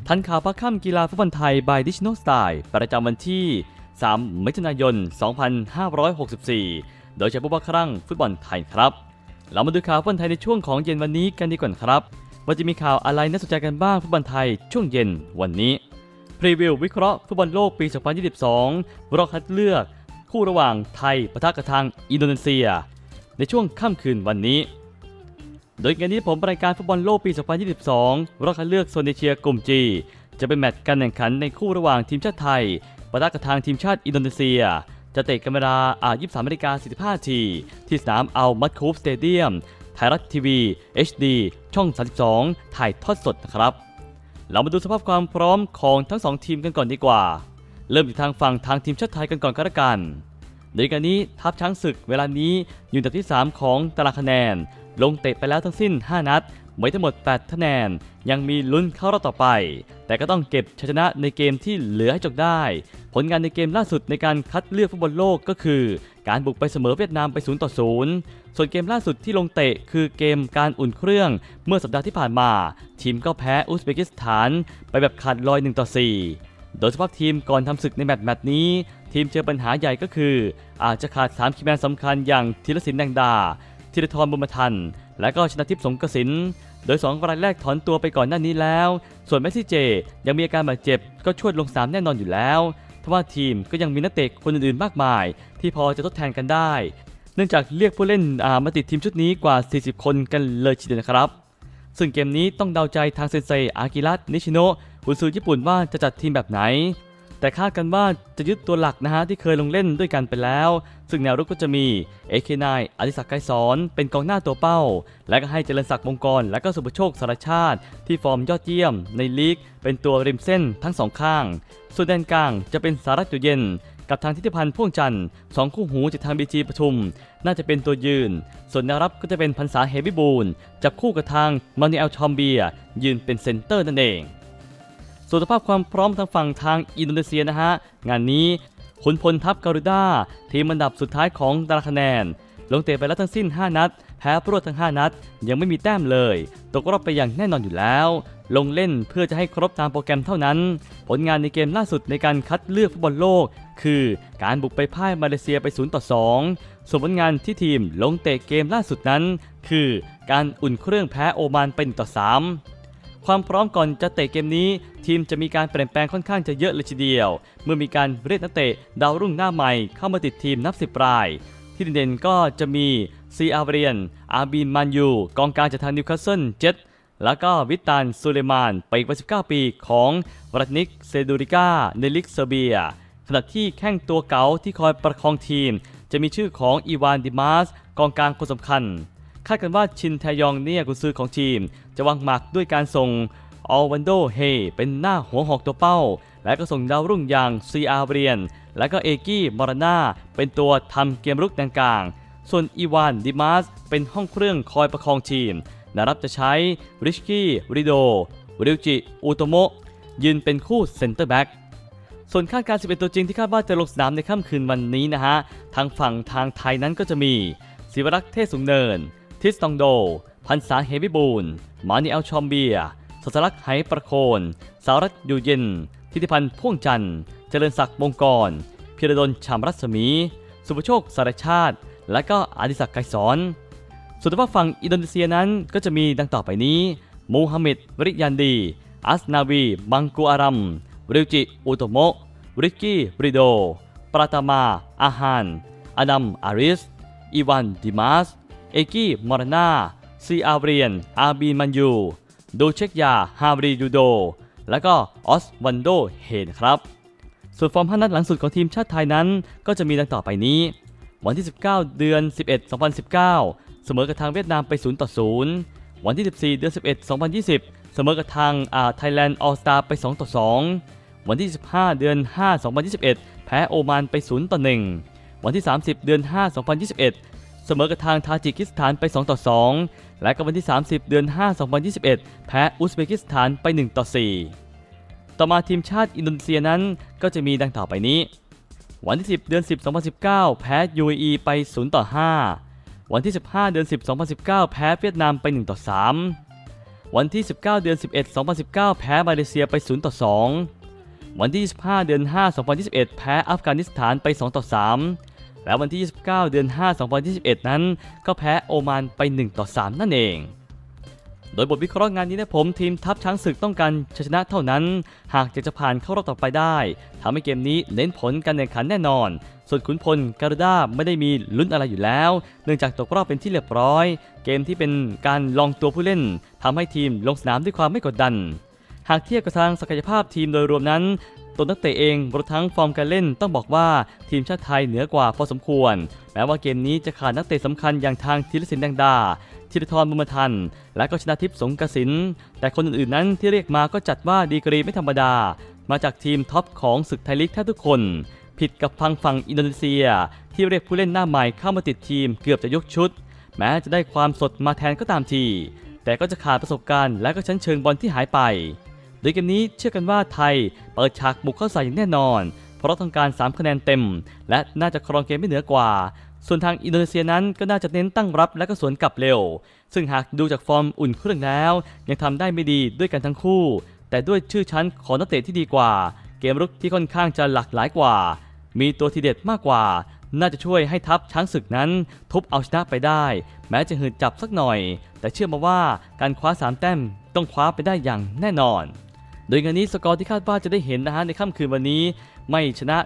ทันข่าวพักค่ำกีฬาฟุตบอลไทย by Digital Style ประจำวันที่ 3 มิถุนายน 2564 โดยเฉพาะครั้งฟุตบอลไทยครับเรามาดูข่าวฟุตบอลไทยในช่วงของเย็นวันนี้กันดีกว่าครับว่าจะมีข่าวอะไรน่าสนใจกันบ้างฟุตบอลไทยช่วงเย็นวันนี้พรีวิววิเคราะห์ฟุตบอลโลกปี 2022 รอบคัดเลือกคู่ระหว่างไทยปะทะกับทางอินโดนีเซียในช่วงค่ำคืนวันนี้โดยงานนี้ผมรายการฟุตบอลโลกปี 2022 รอบคัดเลือกโซนเอเชียกลุ่ม G จะเป็นแมตช์การแข่งขันในคู่ระหว่างทีมชาติไทยปะทะกับทางทีมชาติอินโดนีเซียจะเตะกันเวลา 23:45 น.ที่สนามอัลมัดคูฟสเตเดียมไทยรัฐทีวี HD ช่อง 32 ถ่ายทอดสดนะครับเรามาดูสภาพความพร้อมของทั้ง2ทีมกันก่อนดีกว่าเริ่มจากทางทีมชาติไทยกันก่อนก็แล้วกันโดยการนี้ทัพช้างศึกเวลานี้อยู่อันดับที่3ของตารางคะแนนลงเตะไปแล้วทั้งสิ้น5นัดไว้ทั้งหมด8คะแนนยังมีลุ้นเข้ารอบต่อไปแต่ก็ต้องเก็บชัยชนะในเกมที่เหลือให้จบได้ผลงานในเกมล่าสุดในการคัดเลือกฟุตบอลโลกก็คือการบุกไปเสมอเวียดนามไป0-0ส่วนเกมล่าสุดที่ลงเตะคือเกมการอุ่นเครื่องเมื่อสัปดาห์ที่ผ่านมาทีมก็แพ้อุซเบกิสถานไปแบบขาดลอย1-4โดยสภาพทีมก่อนทำศึกในแมตช์นี้ทีมเจอปัญหาใหญ่ก็คืออาจจะขาด3คีย์แมนสำคัญอย่างธีรศิลป์แดงดาธีรทรบุญมาทันและก็ชนาทิพย์สงกสินโดย2รายแรกถอนตัวไปก่อนหน้านี้แล้วส่วนเมสซี่เจยังมีอาการบาดเจ็บก็ชวดลงสนามแน่นอนอยู่แล้วทว่าทีมก็ยังมีนักเตะคนอื่นๆมากมายที่พอจะทดแทนกันได้เนื่องจากเรียกผู้เล่นมาติดทีมชุดนี้กว่า40คนกันเลยทีเดียวนะครับซึ่งเกมนี้ต้องเดาใจทางเซนเซอากิระนิชิโนะกุนซือญี่ปุ่นว่าจะจัดทีมแบบไหนแต่คาดกันว่าจะยึดตัวหลักที่เคยลงเล่นด้วยกันไปแล้วซึ่งแนวรุกก็จะมีเอเคนายอดิศักดิ์ไกรสอนเป็นกองหน้าตัวเป้าและก็ให้เจริญศักดิ์มงกรและก็สุภโชคสารชาติที่ฟอร์มยอดเยี่ยมในลีกเป็นตัวริมเส้นทั้งสองข้างส่วนแดนกลางจะเป็นสารัตน์อยู่เย็นกับทางทิติพันธ์พ่วงจันทร์2คู่หูจากทางบีจีปทุมน่าจะเป็นตัวยืนส่วนแนวรับก็จะเป็นพรรษาเฮวิบูลจับคู่กับทางมานูเอลชอมเบียยืนเป็นเซนเตอร์นั่นเองส่วนสภาพความพร้อมทางอินโดนีเซียงานนี้ขุนพลทัพการุด้าทีมอันดับสุดท้ายของตารางคะแนนลงเตะไปแล้วทั้งสิ้น5นัดแพ้รวดทั้ง5นัดยังไม่มีแต้มเลยตกรอบไปอย่างแน่นอนอยู่แล้วลงเล่นเพื่อจะให้ครบตามโปรแกรมเท่านั้นผลงานในเกมล่าสุดในการคัดเลือกฟุตบอลโลกคือการบุกไปพ่ายมาเลเซียไป0-2ส่วนผลงานที่ทีมลงเตะเกมล่าสุดนั้นคือการอุ่นเครื่องแพ้โอมานไป1-3ความพร้อมก่อนจะเตะเกมนี้ทีมจะมีการเปลี่ยนแปลงค่อนข้างจะเยอะเลยทีเดียวเมื่อมีการเรียกนักเตะดาวรุ่งหน้าใหม่เข้ามาติดทีมนับ10 รายที่เด่นๆก็จะมีซีอาเรียนอาบินมันยูกองกลางจากทางนิวคาสเซิลเจ็ตแล้วก็วิตานซูเลมานไปอีกวัย19 ปีของวรัตนิกเซดูริกาในลีกเซอร์เบียขณะที่แข้งตัวเก๋าที่คอยประคองทีมจะมีชื่อของอีวานดิมาสกองกลางคนสำคัญคาดกันว่าชินแทยองเนี่ยกุนซือของทีมจะวางหมากด้วยการส่งออลวันโดเฮเป็นหน้าหัวหอกตัวเป้าและก็ส่งดาวรุ่งอย่างซีอาเรียนและก็เอกี้มอราน่าเป็นตัวทำเกมรุกแดนกลางส่วนอีวานดิมาสเป็นห้องเครื่องคอยประคองทีมนารับจะใช้ริชกี้ริโดริวจิอุโตโมะยืนเป็นคู่เซนเตอร์แบ็กส่วนคาดการ11ตัวจริงที่คาดว่าจะลงสนามในค่ำคืนวันนี้ทางฝั่งทางไทยนั้นก็จะมีศิวรักษ์เทศสูงเนินทิสตองโดพันษาเฮวิบูลมานีเอลชอมเบียศลักษ์ไหประโคนสารัตน์อยู่เย็นทิติพันธ์พ่วงจันทร์เจริญศักดิ์มงกรพิรดลชามรัศมีสุภโชคสารชาติและก็อดิศักดิ์ไกรสอนส่วนฝั่งอินโดนีเซียนั้นก็จะมีดังต่อไปนี้มูฮัมหมัดวริยันดีอัสนาวีบังกูอารัมริวจิอุโตโมะริกกี้ริโดปราตามาอาฮานอดัมอาริสอีวานดิมาสเอกี้มอราน่าซีอาเรียนอาบีมันยูโดเชกยาฮาบรียูโดและก็ออสวันโดเฮนครับส่วนฟอร์ม5 นัดหลังสุดของทีมชาติไทยนั้นก็จะมีดังต่อไปนี้วันที่19 เดือน 11 2019เสมอกับทางเวียดนามไป0-0วันที่14 เดือน 11 2020เสมอกับทางไทยแลนด์ออลสตาร์ไป2-2วันที่15 เดือน 5 2021แพ้โอมานไป0-1วันที่30 เดือน 5 2021เสมอกับทางทาจิกิสถานไป2-2และก็วันที่30 เดือน 5 2021แพ้อุซเบกิสถานไป1-4ต่อมาทีมชาติอินโดนีเซียนั้นก็จะมีดังต่อไปนี้วันที่10 เดือน 10 2019แพ้ UAE ไป0-5วันที่15 เดือน 10 2019แพ้เวียดนามไป1-3 วันที่19เดือน11 2019แพ้มาเลเซียไป0-2วันที่25เดือน5 2021แพ้อัฟกานิสถานไป2-3และวันที่29เดือน5 2021นั้นก็แพ้โอมานไป1-3นั่นเองโดยบทวิเคราะห์งานนี้นะผมทีมทัพช้างศึกต้องการชัยชนะเท่านั้นหากอยากจะผ่านเข้ารอบต่อไปได้ทำให้เกมนี้เน้นผลการแข่งขันแน่นอนส่วนขุนพลการูด้าไม่ได้มีลุ้นอะไรอยู่แล้วเนื่องจากตกรอบเป็นที่เรียบร้อยเกมที่เป็นการลองตัวผู้เล่นทำให้ทีมลงสนามด้วยความไม่กดดันหากเทียบกับทางศักยภาพทีมโดยรวมนั้นตัวนักเตะเองรวมทั้งฟอร์มการเล่นต้องบอกว่าทีมชาติไทยเหนือกว่าพอสมควรแม้ว่าเกมนี้จะขาดนักเตะสำคัญอย่างทางธีรศิลป์แดงดาธีรทรบุญมาทันและก็ชนาทิพย์สงกสินแต่คนอื่นๆนั้นที่เรียกมาก็จัดว่าดีกรีไม่ธรรมดามาจากทีมท็อปของศึกไทยลีกแทบทุกคนผิดกับฝั่งอินโดนีเซียที่เรียกผู้เล่นหน้าใหม่เข้ามาติดทีมเกือบจะยกชุดแม้จะได้ความสดมาแทนก็ตามทีแต่ก็จะขาดประสบการณ์และก็ชั้นเชิงบอลที่หายไปโดยเกมนี้เชื่อกันว่าไทยเปิดฉากบุกเข้าใส่อย่างแน่นอนเพราะต้องการ3คะแนนเต็มและน่าจะครองเกมไม่เหนือกว่าส่วนทางอินโดนีเซียนั้นก็น่าจะเน้นตั้งรับและก็สวนกลับเร็วซึ่งหากดูจากฟอร์มอุ่นเครื่องแล้วยังทำได้ไม่ดีด้วยกันทั้งคู่แต่ด้วยชื่อชั้นของนักเตะที่ดีกว่าเกมรุกที่ค่อนข้างจะหลากหลายกว่ามีตัวทีเด็ดมากกว่าน่าจะช่วยให้ทัพช้างศึกนั้นทุบเอาชนะไปได้แม้จะหืดจับสักหน่อยแต่เชื่อมาว่าการคว้า3แต้มต้องคว้าไปได้อย่างแน่นอนโดยงานนี้สกอร์ที่คาดว่าจะได้เห็นในค่ำคืนวันนี้ไม่ชนะ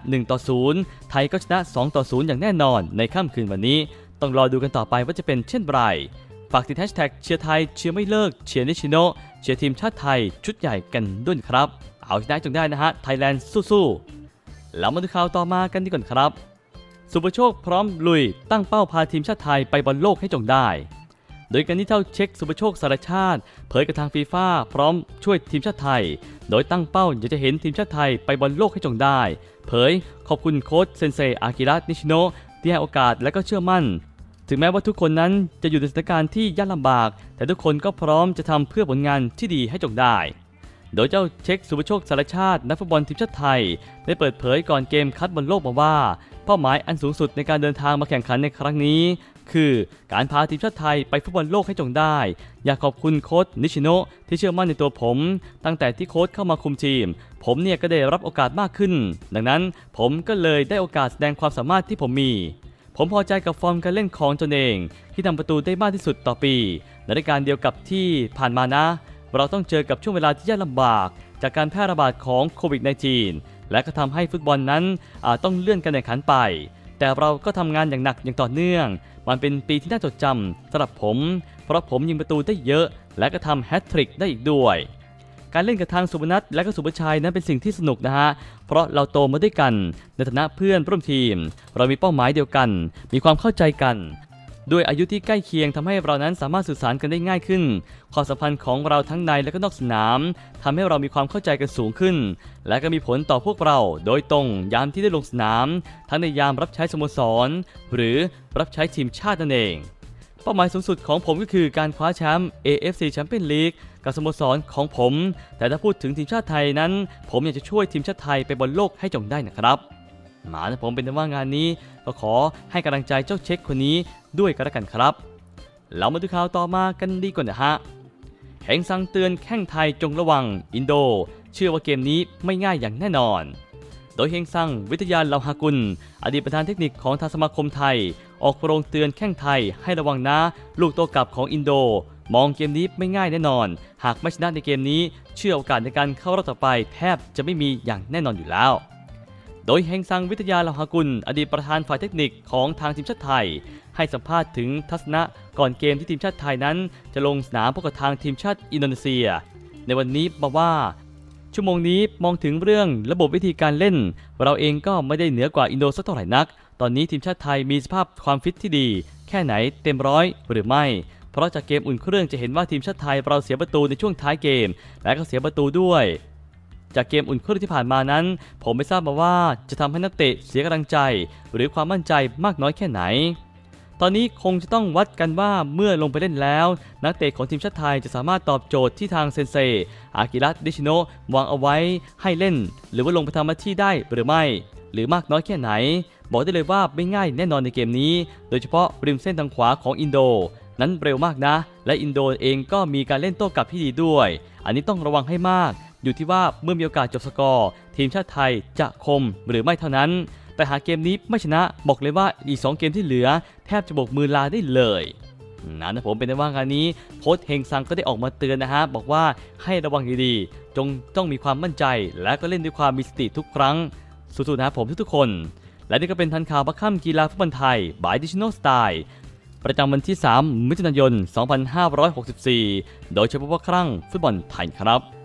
1-0ไทยก็ชนะ2-0อย่างแน่นอนในค่ำคืนวันนี้ต้องรอดูกันต่อไปว่าจะเป็นเช่นไรฝากติดแฮชแท็กเชียร์ไทยเชียร์ไม่เลิกเชียร์นิชิโนะเชียร์ทีมชาติไทยชุดใหญ่กันด้วยครับเอาชนะจงได้ไทยแลนด์สู้ๆแล้วมาดูข่าวต่อมากันดีกว่าครับสุภโชคพร้อมลุยตั้งเป้าพาทีมชาติไทยไปบอลโลกให้จงได้โดยการที่เท่าเช็คสุภโชคสารชาติเผยกับทางฟีฟ่าพร้อมช่วยทีมชาติไทยโดยตั้งเป้าอยากจะเห็นทีมชาติไทยไปบอลโลกให้จงได้เผยขอบคุณโค้ชเซนเซอากิระนิชิโนะที่ให้โอกาสและก็เชื่อมั่นถึงแม้ว่าทุกคนนั้นจะอยู่ในสถานการณ์ที่ยากลำบากแต่ทุกคนก็พร้อมจะทำเพื่อผลงานที่ดีให้จงได้โดยเจ้าเช็คสุภโชคสารชาตินักฟุตบอลทีมชาติไทยได้เปิดเผยก่อนเกมคัดบอลโลกมาว่าเป้าหมายอันสูงสุดในการเดินทางมาแข่งขันในครั้งนี้คือการพาทีมชาติไทยไปฟุตบอลโลกให้จงได้อยากขอบคุณโค้ชนิชิโนะที่เชื่อมั่นในตัวผมตั้งแต่ที่โค้ชเข้ามาคุมทีมผมก็ได้รับโอกาสมากขึ้นดังนั้นผมก็เลยได้โอกาสแสดงความสามารถที่ผมมีผมพอใจกับฟอร์มการเล่นของตนเองที่ทำประตูได้มากที่สุดต่อปีในรายการเดียวกับที่ผ่านมานะเราต้องเจอกับช่วงเวลาที่ยากลำบากจากการแพร่ระบาดของโควิด -19 และก็ทำให้ฟุตบอลนั้นต้องเลื่อนการแข่งขันไปแต่เราก็ทำงานอย่างหนักอย่างต่อเนื่องมันเป็นปีที่น่าจดจำสำหรับผมเพราะผมยิงประตูได้เยอะและก็ทำแฮตทริกได้อีกด้วยการเล่นกับทางสุพนัทและก็สุภชัยนั้นเป็นสิ่งที่สนุกเพราะเราโตมาด้วยกันในฐานะเพื่อนร่วมทีมเรามีเป้าหมายเดียวกันมีความเข้าใจกันด้วยอายุที่ใกล้เคียงทำให้เรานั้นสามารถสื่อสารกันได้ง่ายขึ้นความสัมพันธ์ของเราทั้งในและก็นอกสนามทำให้เรามีความเข้าใจกันสูงขึ้นและก็มีผลต่อพวกเราโดยตรงยามที่ได้ลงสนามทั้งในยามรับใช้สโมสรหรือรับใช้ทีมชาตินั่นเองเป้าหมายสูงสุดของผมก็คือการคว้าแชมป์ AFC Champions League กับสโมสรของผมแต่ถ้าพูดถึงทีมชาติไทยนั้นผมอยากจะช่วยทีมชาติไทยไปบอลโลกให้จงได้นะครับผมเป็นว่างานนี้ก็ขอให้กำลังใจเจ้าเช็คคนนี้ด้วยกันละกันครับเรามาดูข่าวต่อมากันดีกว่าแฮงซังเตือนแข้งไทยจงระวังอินโดเชื่อว่าเกมนี้ไม่ง่ายอย่างแน่นอนโดยเฮงซังวิทยาเหลาหากุลอดีตประธานเทคนิคของทางสมาคมไทยออกโรงเตือนแข้งไทยให้ระวังนะลูกโต้กลับของอินโดมองเกมนี้ไม่ง่ายแน่นอนหากไม่ชนะในเกมนี้เชื่อโอกาสในการเข้ารอบต่อไปแทบจะไม่มีอย่างแน่นอนอยู่แล้วโดยเฮงซังวิทยาเหลาหากุลอดีตประธานฝ่ายเทคนิคของทางทีมชาติไทยให้สัมภาษณ์ถึงทัศนะก่อนเกมที่ทีมชาติไทยนั้นจะลงสนามพบกับทางทีมชาติอินโดนีเซียในวันนี้บอกว่าชั่วโมงนี้มองถึงเรื่องระบบวิธีการเล่นเราเองก็ไม่ได้เหนือกว่าอินโดสักเท่าไหร่นักตอนนี้ทีมชาติไทยมีสภาพความฟิตที่ดีแค่ไหนเต็มร้อยหรือไม่เพราะจากเกมอุ่นเครื่องจะเห็นว่าทีมชาติไทยเราเสียประตูในช่วงท้ายเกมและก็เสียประตูด้วยจากเกมอุ่นเครื่องที่ผ่านมานั้นผมไม่ทราบมาว่าจะทำให้นักเตะเสียกำลังใจหรือความมั่นใจมากน้อยแค่ไหนตอนนี้คงจะต้องวัดกันว่าเมื่อลงไปเล่นแล้วนักเตะของทีมชาติไทยจะสามารถตอบโจทย์ที่ทางเซนเซอากิระนิชิโนะวางเอาไว้ให้เล่นหรือว่าลงไปทำหน้าที่ได้หรือไม่หรือมากน้อยแค่ไหนบอกได้เลยว่าไม่ง่ายแน่นอนในเกมนี้โดยเฉพาะริมเส้นทางขวาของอินโดนั้นเร็วมากนะและอินโดเองก็มีการเล่นโต้กลับที่ดีด้วยอันนี้ต้องระวังให้มากอยู่ที่ว่าเมื่อมีโอกาสจบสกอร์ทีมชาติไทยจะคมหรือไม่เท่านั้นแต่หากเกมนี้ไม่ชนะบอกเลยว่าอีก2เกมที่เหลือแทบจะโบกมือลาได้เลยนะผมเป็นได้ว่างานนี้โค้ชเฮงซังก็ได้ออกมาเตือนนะฮะบอกว่าให้ระวังดีๆต้องมีความมั่นใจและก็เล่นด้วยความมีสติทุกครั้งสู้ๆนะผมทุกๆคนและนี่ก็เป็นทันข่าวบัคค่ำกีฬาฟุตบอลไทย by Digital Style ประจำวันที่3 มิถุนายน 2564 โดยเฉพาะว่าครั้งฟุตบอลไทยครับ